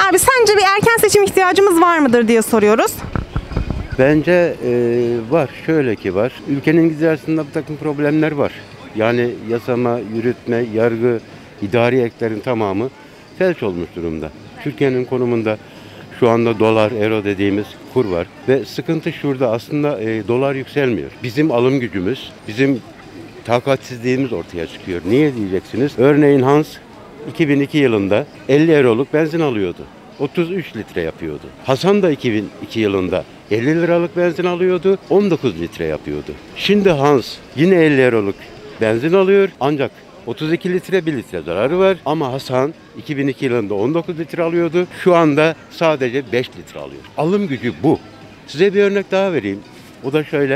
Abi sence bir erken seçim ihtiyacımız var mıdır diye soruyoruz. Bence var. Şöyle ki var. Ülkenin gidişatında bir takım problemler var. Yani yasama, yürütme, yargı, idari eklerin tamamı felç olmuş durumda. Türkiye'nin konumunda şu anda dolar, euro dediğimiz kur var. Ve sıkıntı şurada, aslında dolar yükselmiyor. Bizim alım gücümüz, bizim takatsizliğimiz ortaya çıkıyor. Niye diyeceksiniz? Örneğin Hans 2002 yılında 50 euroluk benzin alıyordu. 33 litre yapıyordu. Hasan da 2002 yılında 50 liralık benzin alıyordu. 19 litre yapıyordu. Şimdi Hans yine 50 euroluk benzin alıyor. Ancak 32 litre 1 litre zararı var. Ama Hasan 2002 yılında 19 litre alıyordu. Şu anda sadece 5 litre alıyor. Alım gücü bu. Size bir örnek daha vereyim. O da şöyle.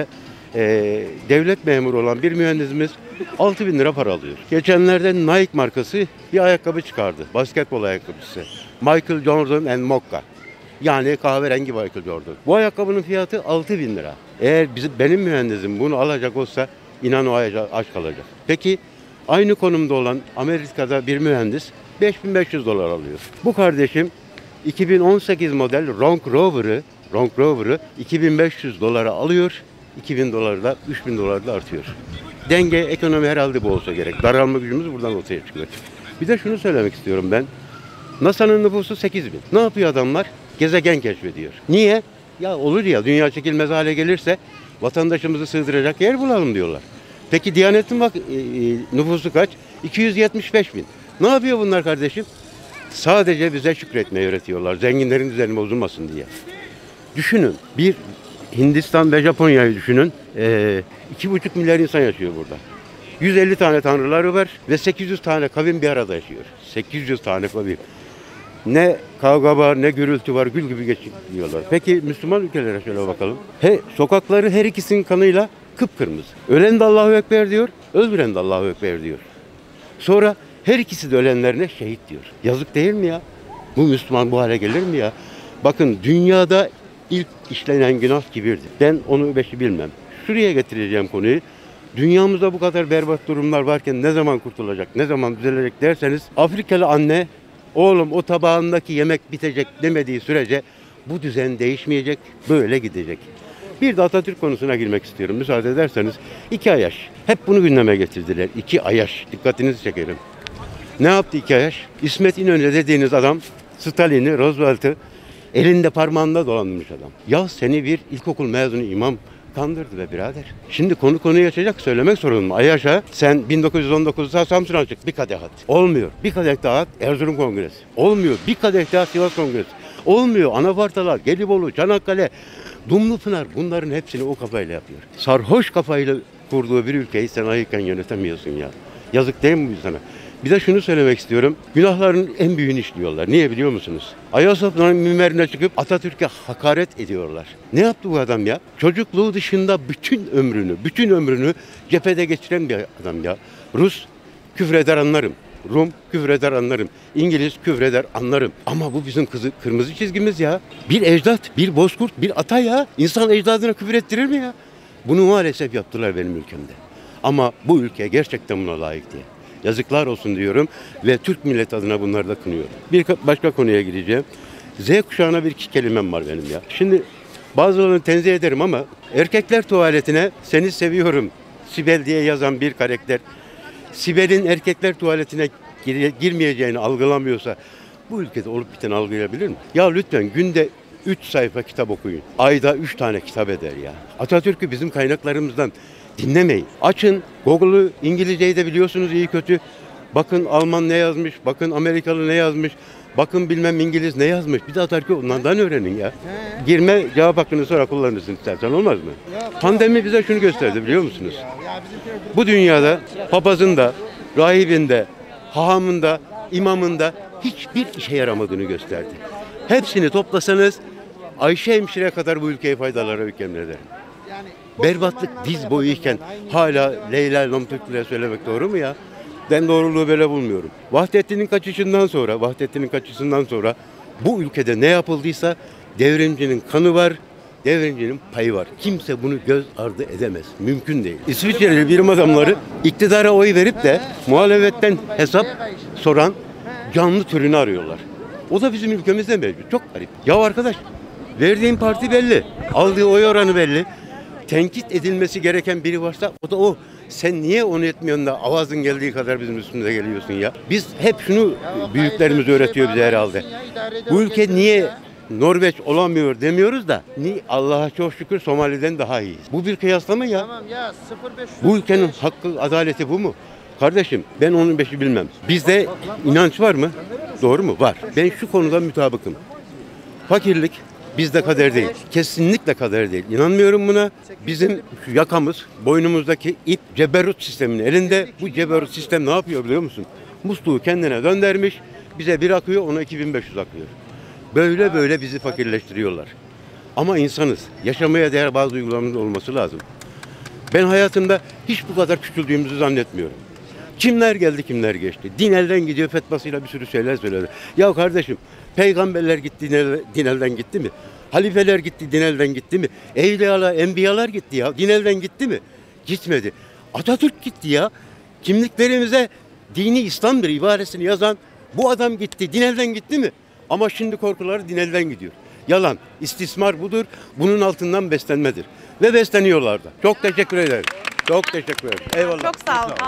Devlet memuru olan bir mühendisimiz 6.000 lira para alıyor. Geçenlerde Nike markası bir ayakkabı çıkardı. Basketbol ayakkabısı. Michael Jordan and Mocca. Yani kahverengi Michael Jordan. Bu ayakkabının fiyatı 6.000 lira. Eğer benim mühendisim bunu alacak olsa inan o aç kalacak. Peki aynı konumda olan Amerika'da bir mühendis 5.500 dolar alıyor. Bu kardeşim 2018 model Range Rover'ı 2.500 dolara alıyor. 2.000 dolar da 3.000 dolar da artıyor. Denge, ekonomi herhalde bu olsa gerek. Daralma gücümüz buradan ortaya çıkıyor. Bir de şunu söylemek istiyorum ben. NASA'nın nüfusu 8.000. Ne yapıyor adamlar? Gezegen keşfediyor. Niye? Ya olur ya, dünya çekilmez hale gelirse vatandaşımızı sığdıracak yer bulalım diyorlar. Peki Diyanet'in nüfusu kaç? 275.000. Ne yapıyor bunlar kardeşim? Sadece bize şükretmeyi öğretiyorlar. Zenginlerin düzeni bozulmasın diye. Düşünün, bir Hindistan ve Japonya'yı düşünün. 2,5 milyar insan yaşıyor burada. 150 tane tanrıları var ve 800 tane kavim bir arada yaşıyor. 800 tane kavim. Ne kavga var, ne gürültü var, gül gibi geçiyorlar. Peki Müslüman ülkelere şöyle bakalım. Sokakları her ikisinin kanıyla kıpkırmızı. Ölen de Allahu Ekber diyor, öldüren de Allahu Ekber diyor. Sonra her ikisi de ölenlerine şehit diyor. Yazık değil mi ya? Bu Müslüman bu hale gelir mi ya? Bakın, dünyada İlk işlenen günah kibirdir. Ben onu bilmem. Şuraya getireceğim konuyu. Dünyamızda bu kadar berbat durumlar varken ne zaman kurtulacak, ne zaman düzelecek derseniz, Afrikalı anne, oğlum o tabağındaki yemek bitecek demediği sürece bu düzen değişmeyecek, böyle gidecek. Bir de Atatürk konusuna girmek istiyorum, müsaade ederseniz. 2 Ayaş. Hep bunu gündeme getirdiler. 2 Ayaş. Dikkatinizi çekerim. Ne yaptı 2 Ayaş? İsmet İnönü dediğiniz adam Stalin'i, Roosevelt'ı elinde parmağında dolandırmış adam. Ya seni bir ilkokul mezunu imam kandırdı be birader. Şimdi konuyu açacak, söylemek zorundayım. Ayaş'a sen 1919'da Samsun'a çık, bir kadeh at. Olmuyor. Bir kadeh daha at, Erzurum Kongresi. Olmuyor. Bir kadeh daha Sivas Kongresi. Olmuyor. Anafartalar, Gelibolu, Çanakkale, Dumlupınar, bunların hepsini o kafayla yapıyor. Sarhoş kafayla kurduğu bir ülkeyi sen ayıkken yönetemiyorsun ya. Yazık değil mi bu sana? Bir de şunu söylemek istiyorum. Günahların en büyüğünü işliyorlar. Niye biliyor musunuz? Ayasofya'nın minberine çıkıp Atatürk'e hakaret ediyorlar. Ne yaptı bu adam ya? Çocukluğu dışında bütün ömrünü cephede geçiren bir adam ya. Rus küfreder anlarım. Rum küfreder anlarım. İngiliz küfreder anlarım. Ama bu bizim kırmızı çizgimiz ya. Bir ecdat, bir bozkurt, bir ata ya. İnsan ecdadına küfür ettirir mi ya? Bunu maalesef yaptılar benim ülkemde. Ama bu ülke gerçekten buna layık değil. Yazıklar olsun diyorum ve Türk milleti adına bunları da kınıyorum. Bir başka konuya gireceğim. Z kuşağına bir iki kelimem var benim ya. Şimdi bazılarını tenzih ederim ama erkekler tuvaletine seni seviyorum Sibel diye yazan bir karakter Sibel'in erkekler tuvaletine girmeyeceğini algılamıyorsa bu ülkede olup biteni algılayabilir mi? Ya lütfen günde 3 sayfa kitap okuyun. Ayda 3 tane kitap eder ya. Atatürk'ü bizim kaynaklarımızdan dinlemeyin. Açın Google'u, İngilizceyi de biliyorsunuz iyi kötü. Bakın Alman ne yazmış, bakın Amerikalı ne yazmış, bakın bilmem İngiliz ne yazmış. Bir de Atatürk'ü onlardan öğrenin ya. Girme cevap hakkını sonra kullanırsın istersen, olmaz mı? Pandemi bize şunu gösterdi biliyor musunuz? Bu dünyada papazın da, rahibin de, hahamın da, imamın da hiçbir işe yaramadığını gösterdi. Hepsini toplasanız Ayşe hemşireye kadar bu ülkeye faydalara hükümler eder. Berbatlık diz boyuyken hala Leyla Namtürk'le söylemek doğru mu ya? Ben doğruluğu böyle bulmuyorum. Vahdettin'in kaçışından sonra bu ülkede ne yapıldıysa devrimcinin kanı var, devrimcinin payı var. Kimse bunu göz ardı edemez. Mümkün değil. İsviçreli bilim adamları iktidara oy verip de muhalefetten hesap soran canlı türünü arıyorlar. O da bizim ülkemizde mevcut. Çok garip. Ya arkadaş, verdiğin parti belli. Aldığı oy oranı belli. Tenkit edilmesi gereken biri varsa o da o. Sen niye onu etmiyorsun da avazın geldiği kadar bizim üstümüze geliyorsun ya? Biz hep şunu büyüklerimiz öğretiyor bize herhalde. Bu ülke niye Norveç olamıyor demiyoruz da Allah'a çok şükür Somali'den daha iyiyiz. Bu bir kıyaslama ya. Tamam ya 05. Bu ülkenin hakkı, adaleti bu mu? Kardeşim ben onun beşi bilmem. Bizde inanç var mı? Doğru mu? Var. Ben şu konuda mutabıkım. Fakirlik bizde kader değil. Kesinlikle kader değil. İnanmıyorum buna. Bizim şu yakamız, boynumuzdaki ip ceberut sisteminin elinde. Bu ceberut sistem ne yapıyor biliyor musun? Musluğu kendine döndürmüş. Bize bir akıyor, ona 2500 akıyor. Böyle böyle bizi fakirleştiriyorlar. Ama insanız. Yaşamaya değer bazı duygularımız olması lazım. Ben hayatımda hiç bu kadar küçüldüğümüzü zannetmiyorum. Kimler geldi, kimler geçti. Din elden gidiyor fetvasıyla bir sürü şeyler söyledi. Ya kardeşim, peygamberler gitti, din elden gitti mi? Halifeler gitti, din elden gitti mi? Evliyalar, enbiyalar gitti ya. Din elden gitti mi? Gitmedi. Atatürk gitti ya. Kimliklerimize dini İslam'dır ibaresini yazan bu adam gitti. Din elden gitti mi? Ama şimdi korkuları din elden gidiyor. Yalan. İstismar budur. Bunun altından beslenmedir. Ve besleniyorlar da. Çok teşekkür ederim. Çok teşekkür ederim. Eyvallah. Çok sağ olun.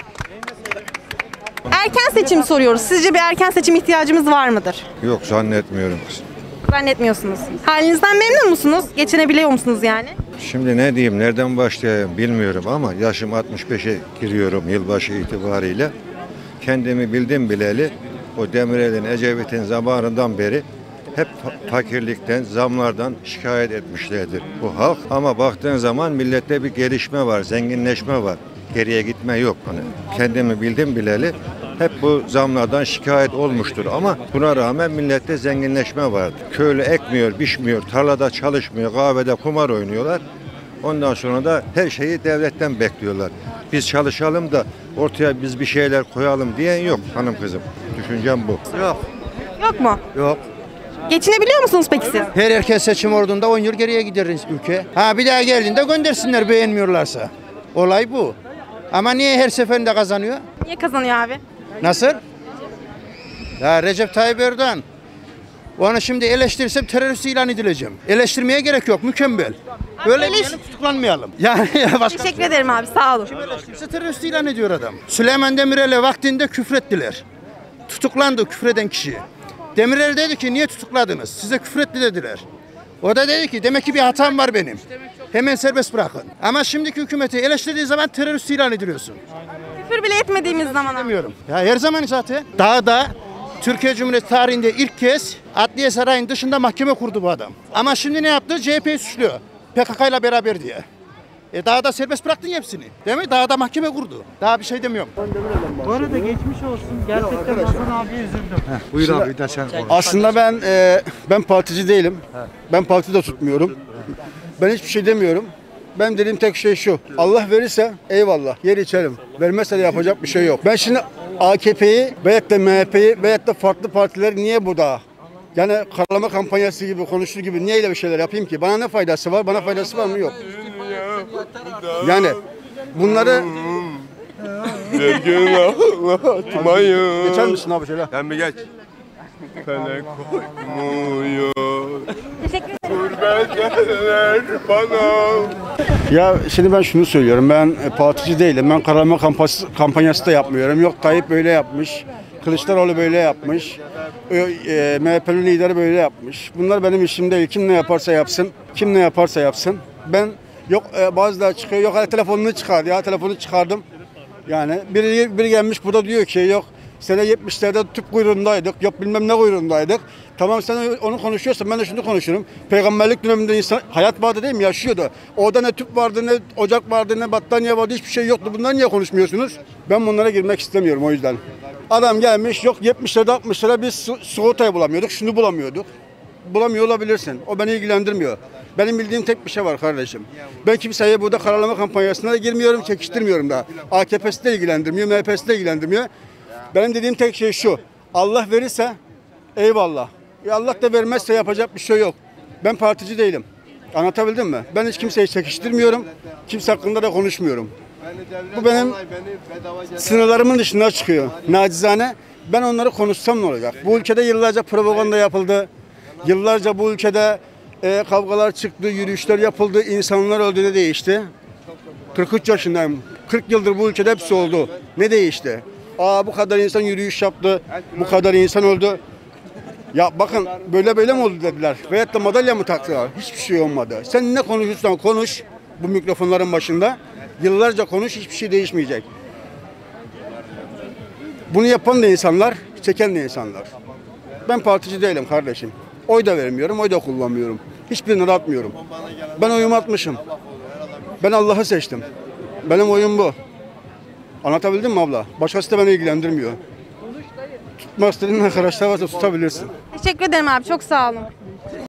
Erken seçim soruyoruz. Sizce bir erken seçim ihtiyacımız var mıdır? Yok zannetmiyorum kızım. Zannetmiyorsunuz. Halinizden memnun musunuz? Geçinebiliyor musunuz yani? Şimdi ne diyeyim, nereden başlayayım bilmiyorum ama yaşım 65'e giriyorum yılbaşı itibariyle. Kendimi bildim bileli o Demirel'in, Ecevit'in zamanından beri hep fakirlikten, zamlardan şikayet etmişlerdir bu halk. Ama baktığın zaman millette bir gelişme var, zenginleşme var. Geriye gitme yok. Hani kendimi bildim bileli hep bu zamlardan şikayet olmuştur ama buna rağmen millette zenginleşme vardı. Köylü ekmiyor, biçmiyor, tarlada çalışmıyor, kahvede kumar oynuyorlar. Ondan sonra da her şeyi devletten bekliyorlar. Biz çalışalım da ortaya biz bir şeyler koyalım diyen yok hanım kızım. Düşüncem bu. Yok. Yok mu? Yok. Geçinebiliyor musunuz peki siz? Her erken seçim olduğunda 10 yıl geriye gider ülke. Ha bir daha geldiğinde göndersinler beğenmiyorlarsa. Olay bu. Ama niye her seferinde kazanıyor? Niye kazanıyor abi? Nasıl? Ya Recep Tayyip Erdoğan. Onu şimdi eleştirirsem terörist ilan edileceğim. Eleştirmeye gerek yok. Mükemmel. Böyle eleş- diyelim, tutuklanmayalım. Yani başka Teşekkür ederim abi. Sağ olun. eleştirirse terörist ilan ediyor adam. Süleyman Demirel'e vaktinde küfrettiler. Tutuklandı küfreden kişi. Demirel dedi ki niye tutukladınız? Size küfretti dediler. O da dedi ki demek ki bir hatam var benim. Hemen serbest bırakın. Ama şimdiki hükümeti eleştirdiği zaman terörist ilan ediliyorsun. Küfür bile etmediğimiz zaman abi. Demiyorum. Ya her zaman zaten. Dağda Türkiye Cumhuriyeti tarihinde ilk kez Adliye Sarayı'nın dışında mahkeme kurdu bu adam. Ama şimdi ne yaptı? CHP'yi suçluyor. PKK ile beraber diye. Dağda serbest bıraktın hepsini. Değil mi? Dağda mahkeme kurdu. Daha bir şey demiyorum. Bu arada geçmiş olsun. Gerçekten Hasan abiye üzüldüm. Buyur abi de sen Aslında ben partici değilim. Ben parti de tutmuyorum. Ben hiçbir şey demiyorum. Ben dediğim tek şey şu. Allah verirse eyvallah yer içerim. Vermezse de yapacak bir şey yok. Ben şimdi AKP'yi veyahut da MHP'yi veyahut da farklı partileri niye burada? Yani karalama kampanyası gibi konuştuğu gibi niye öyle bir şeyler yapayım ki? Bana ne faydası var? Bana faydası var mı? Yok. Yani bunları geçer misin abi şöyle? Sen bir geç. Felek koymuyor. Teşekkür ederim. Gurbeteler bana. Ya şimdi ben şunu söylüyorum. Ben partici değilim. Ben karalama kampanyası da yapmıyorum. Yok Tayyip böyle yapmış. Kılıçdaroğlu böyle yapmış. MHP'nin lideri böyle yapmış. Bunlar benim işim değil. Kim ne yaparsa yapsın. Kim ne yaparsa yapsın. Ben yok bazıları çıkıyor. Yok hadi telefonunu çıkar ya. Telefonu çıkardım. Yani biri gelmiş burada diyor ki yok sene 70'lerde tüp kuyruğundaydık. Yok bilmem ne kuyruğundaydık. Tamam sen onu konuşuyorsan ben de şunu konuşurum. Peygamberlik döneminde insan hayat vardı değil mi? Yaşıyordu. Orada ne tüp vardı, ne ocak vardı, ne battaniye vardı. Hiçbir şey yoktu. Bunları niye konuşmuyorsunuz? Ben bunlara girmek istemiyorum o yüzden. Adam gelmiş yok 70'lerde 60'larda biz sigortayı bulamıyorduk. Şunu bulamıyorduk. Bulamıyor olabilirsin. O beni ilgilendirmiyor. Benim bildiğim tek bir şey var kardeşim. Ben kimseye burada karalama kampanyasına da girmiyorum, çekiştirmiyorum da. AKP'si de ilgilendirmiyor, MHP'si de ilgilendirmiyor. Benim dediğim tek şey şu. Allah verirse eyvallah. Allah da vermezse yapacak bir şey yok. Ben partici değilim. Anlatabildim mi? Ben hiç kimseyi çekiştirmiyorum. Kimse hakkında da konuşmuyorum. Bu benim sınırlarımın dışına çıkıyor. Nacizane Ben onları konuşsam ne olacak? Bu ülkede yıllarca propaganda yapıldı. Yıllarca bu ülkede kavgalar çıktı, yürüyüşler yapıldı, insanlar öldü, ne değişti? 43 yaşındayım. 40 yıldır bu ülkede hepsi oldu. Ne değişti? Bu kadar insan yürüyüş yaptı, bu kadar insan öldü. Ya bakın böyle mi oldu dediler. Veyahut da madalya mı taktılar? Hiçbir şey olmadı. Sen ne konuşursan konuş bu mikrofonların başında. Yıllarca konuş, hiçbir şey değişmeyecek. Bunu yapan da insanlar, çeken de insanlar. Ben partici değilim kardeşim. Oy da vermiyorum, oy da kullanmıyorum. Hiçbirini de atmıyorum. Ben oyumu atmışım. Ben Allah'ı seçtim. Benim oyum bu. Anlatabildim mi abla? Başkası da beni ilgilendirmiyor. Tutmak istediğin arkadaşlar varsa tutabilirsin. Teşekkür ederim abi. Çok sağ olun.